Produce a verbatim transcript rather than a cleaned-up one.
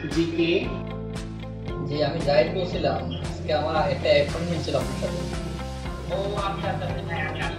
GK. জি আমি জাহিদ বলছিলাম, আজকে আমার একটা অ্যাপয়েন্টমেন্ট ছিল আপনার সাথে। ও আচ্ছা আচ্ছা আচ্ছা, হ্যাঁ আমি